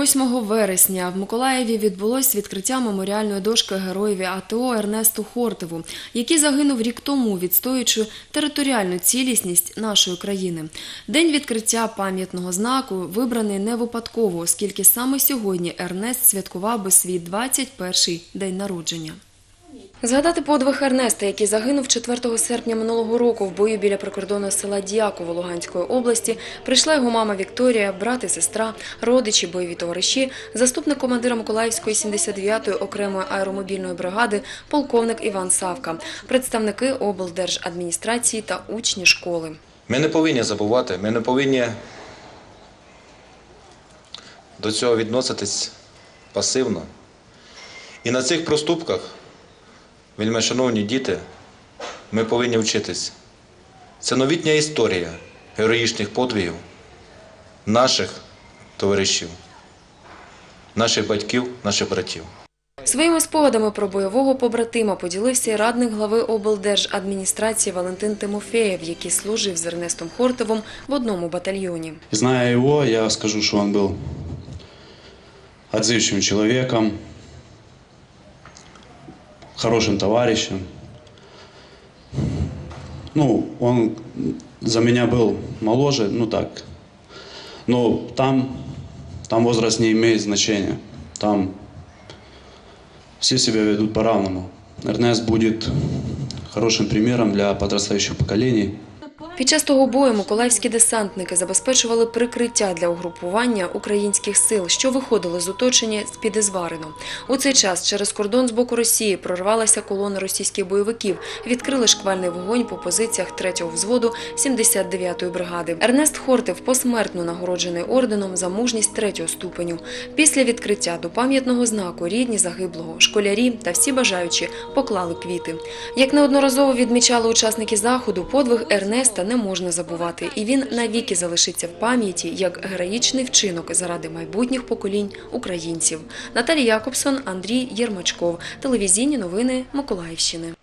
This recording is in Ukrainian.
8 вересня в Миколаєві відбулось відкриття меморіальної дошки героєві АТО Ернесту Хортиву, який загинув рік тому, відстоюючи територіальну цілісність нашої країни. День відкриття пам'ятного знаку вибраний не випадково, оскільки саме сьогодні Ернест святкував би свій 21-й день народження. Згадати подвиг Ернеста, який загинув 4 серпня минулого року в бою біля прикордонного села Дяково Луганської області, прийшла його мама Вікторія, брат і сестра, родичі, бойові товариші, заступник командира Миколаївської 79-ї окремої аеромобільної бригади полковник Іван Савка, представники облдержадміністрації та учні школи. Ми не повинні забувати, ми не повинні до цього відноситись пасивно. І на цих проступках, вельмишановні діти, ми повинні вчитись. Це новітня історія героїчних подвигів наших товаришів, наших батьків, наших братів. Своїми спогадами про бойового побратима поділився і радник глави облдержадміністрації Валентин Тимофєєв, який служив з Ернестом Хортивом в одному батальйоні. Зная його, я скажу, що він був отзывчивым человеком, хорошим товарищем. Он за меня был моложе, но там возраст не имеет значения. Там все себя ведут по-равному. Эрнест будет хорошим примером для подрастающих поколений. Під час того бою миколаївські десантники забезпечували прикриття для угрупування українських сил, що виходили з оточення з-під Ізварину. У цей час через кордон з боку Росії прорвалася колона російських бойовиків, відкрили шквальний вогонь по позиціях 3-го взводу 79-ї бригади. Ернест Хортив посмертно нагороджений орденом за мужність 3-го ступеню. Після відкриття до пам'ятного знаку рідні загиблого, школярі та всі бажаючі поклали квіти. Як неодноразово відмічали учасники заходу, подвиг Ернеста не можна забувати, і він навіки залишиться в пам'яті як героїчний вчинок заради майбутніх поколінь українців. Наталія Якобсон, Андрій Єрмачков. Телевізійні новини Миколаївщини.